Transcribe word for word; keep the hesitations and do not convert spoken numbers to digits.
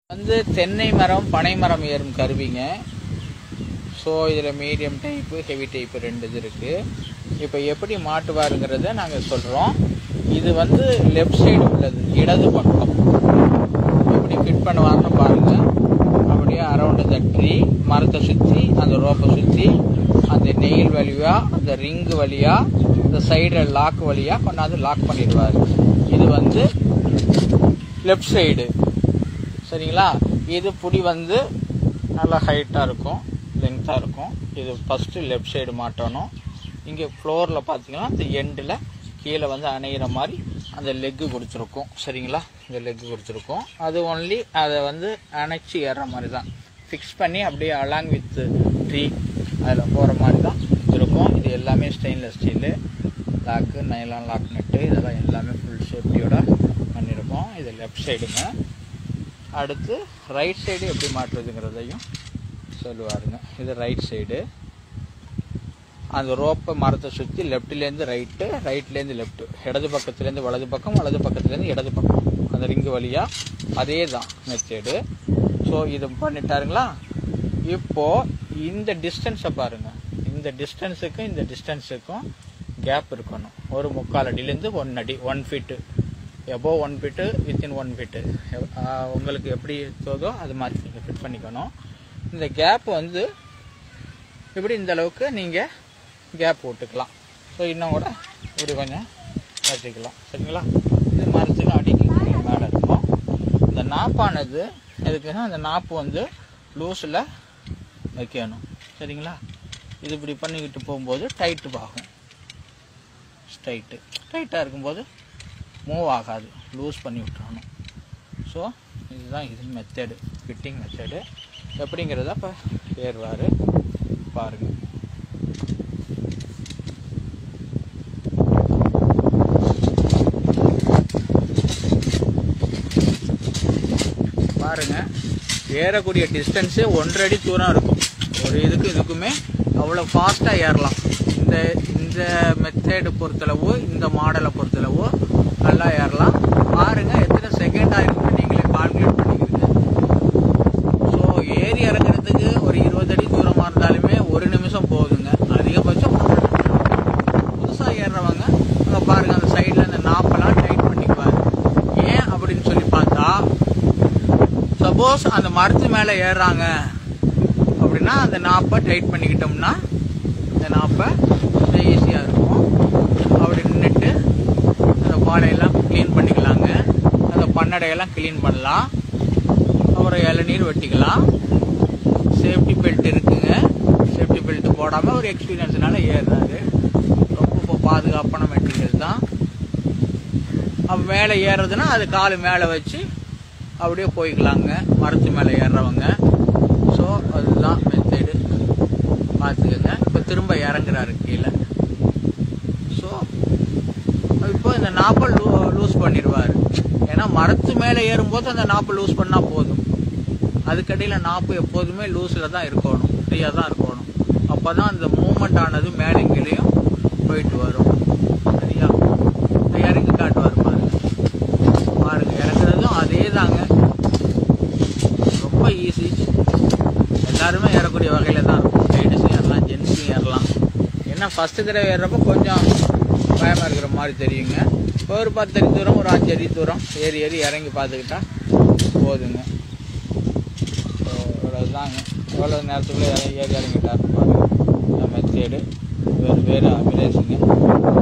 வந்து தென்னை மரம் பனை மரம் ஏறும் கருவிங்க. ஸோ இதில் மீடியம் டைப்பு ஹெவி டைப்பு ரெண்டு இது இருக்குது. இப்போ எப்படி மாட்டுவாருங்கிறத நாங்கள் சொல்கிறோம். இது வந்து லெஃப்ட் சைடு உள்ளது, இடது பக்கம். எப்படி ஃபிட் பண்ணுவாருன்னு பாருங்கள். அப்படியே அரௌண்ட் த ட்ரீ மரத்தை சுற்றி அந்த ரோப்பை சுற்றி அந்த நெயில் வழியாக அந்த ரிங்கு வழியாக இந்த சைடில் லாக் வழியாக கொண்டாந்து லாக் பண்ணிடுவார். இது வந்து லெஃப்ட் சைடு, சரிங்களா. இது புடி வந்து நல்லா ஹைட்டாக இருக்கும், லென்த்தாக இருக்கும். இது ஃபஸ்ட்டு லெஃப்ட் சைடு மாட்டணும். இங்கே ஃப்ளோரில் பார்த்தீங்கன்னா இந்த எண்டில் கீழே வந்து அணையிற மாதிரி அந்த லெக்கு கொடுத்துருக்கும், சரிங்களா. இந்த லெக்கு கொடுத்துருக்கும். அது ஒன்லி அதை வந்து அணைச்சி ஏறுற மாதிரி தான் ஃபிக்ஸ் பண்ணி அப்படியே அலாங் வித் ட்ரீ அதில் போகிற மாதிரி தான் இருக்கும். இது எல்லாமே stainless steel lock, nylon lock net, இதெல்லாம் எல்லாமே ஃபுல் சேஃப்டியோட பண்ணியிருக்கோம். இது லெஃப்ட் சைடுங்க. அடுத்து ரைட் சைடு எப்படி மாட்டுறதுங்கிறதையும் சொல்லுவாருங்க. இது ரைட் சைடு. அந்த ரோப்பை மரத்தை சுற்றி லெஃப்ட்லேருந்து ரைட்டு, ரைட்லேருந்து லெஃப்ட்டு, இடது பக்கத்துலேருந்து வலது பக்கம், வலது பக்கத்துலேருந்து இடது பக்கம், அந்த ரிங்கு வழியாக அதே தான் மெத்தேடு. ஸோ இது பண்ணிட்டாருங்களா. இப்போது இந்த டிஸ்டன்ஸை பாருங்கள். இந்த டிஸ்டன்ஸுக்கும் இந்த டிஸ்டன்ஸுக்கும் கேப் இருக்கணும். ஒரு முக்கால் அடியிலேருந்து ஒன் அடி, one feet above one feet, within one feet. உங்களுக்கு எப்படி தோதோ அது மாதிரி நீங்கள் ஃபிட் பண்ணிக்கணும். இந்த கேப் வந்து இப்படி இந்த அளவுக்கு நீங்கள் கேப் போட்டுக்கலாம். ஸோ இன்னும் கூட இப்படி கொஞ்சம் வச்சுக்கலாம், சரிங்களா. இது மரத்துக்கு அடிக்கு மேலே இருக்கும். இந்த நாப்பானது எதுக்குன்னா அந்த நாப்பு வந்து லூஸில் வைக்கணும், சரிங்களா. இது இப்படி பண்ணிக்கிட்டு போகும்போது டைட்டு ஆகும். டைட்டு டைட்டாக இருக்கும்போது மூவ் ஆகாது, லூஸ் பண்ணி விட்டுறணும். ஸோ இதுதான் இது மெத்தடு, ஃபிட்டிங் மெத்தடு. எப்படிங்கிறத இப்போ ஏறுவார் பாருங்கள். பாருங்கள், ஏறக்கூடிய டிஸ்டன்ஸு ஒன்றரை அடி தூரம் இருக்கும். ஒரு இதுக்கு இதுக்குமே அவ்வளோ ஃபாஸ்ட்டாக ஏறலாம். இந்த இந்த மெத்தேடு பொறுத்தளவோ இந்த மாடலை பொறுத்தளவோ நல்லா ஏறலாம். பாருங்கள் எத்தனை செகண்ட் ஆகிருக்குன்னு நீங்களே கால்குலேட் பண்ணிக்கிறீங்க. ஸோ ஏறி இறங்குறதுக்கு ஒரு இருபது அடி தூரமாக இருந்தாலுமே ஒரு நிமிஷம் போகுதுங்க, அதிகபட்சம். புதுசாக ஏறுறவங்க அங்கே பாருங்கள், அந்த சைடில் அந்த நாப்பெல்லாம் டைட் பண்ணிக்குவார். ஏன் அப்படின்னு சொல்லி பார்த்தா, சப்போஸ் அந்த மரத்து மேலே ஏறுறாங்க அப்படின்னா அந்த நாப்பை டைட் பண்ணிக்கிட்டோம்னா இந்த நாப்பை ஈஸியாக இருக்கும். அப்படி நின்றுட்டு அந்த பாலையெல்லாம் க்ளீன் பண்ணிக்கலாங்க. அந்த பன்னடையெல்லாம் க்ளீன் பண்ணலாம். அப்புறம் இளநீர் வெட்டிக்கலாம். சேஃப்டி பெல்ட் இருக்குங்க. சேஃப்டி பெல்ட் போடாமல் ஒரு எக்ஸ்பீரியன்ஸ்னால ஏறுறாரு. ரொம்ப பாதுகாப்பான மெட்டீரியல் தான். அப்போ மேலே ஏறுறதுன்னா அது காலு மேலே வச்சு அப்படியே போய்க்கலாங்க, மரத்து மேலே ஏறுறவங்க. ஸோ அதுதான் மெத்தேடு, பார்த்துக்கங்க. இப்போ திரும்ப இறங்குறாரு கீழே. ஸோ இப்போ இந்த நாப்பை லூ லூஸ் பண்ணிடுவார். ஏன்னா மரத்து மேலே ஏறும்போது அந்த நாப்பை லூஸ் பண்ணால் போதும். அதுக்கடியில் நாப்பு எப்போதுமே லூஸில் தான் இருக்கணும், ஃப்ரீயாக தான் இருக்கணும். அப்போ தான் அந்த மூமெண்ட் ஆனது மேலே கீழேயும் போயிட்டு வரும், சரியா. இறங்கி காட்டுவார் பாருங்க. பாருங்க இறங்குறதும் அதே தாங்க, ரொம்ப ஈஸி. எல்லாருமே ஏறக்கூடிய வகையில் தான் இருக்கும். லேடிஸும் ஏறலாம், ஜென்ஸும் ஏறலாம். ஏன்னா ஃபஸ்ட்டு தடவை ஏறுறப்போ கொஞ்சம் பயமாக இருக்கிற மாதிரி தெரியுங்க. இப்போ ஒரு பத்து அடி தூரம், ஒரு அஞ்சு அடி தூரம் ஏறி ஏறி இறங்கி பார்த்துக்கிட்டா போதுங்க. ஸோ அவ்வளோதாங்க. எவ்வளோ நேரத்துக்குள்ளே ஏறி இறங்கிட்டா பாருங்க. மெத்தேடு வேறு வேறு அபிலேஷுங்க.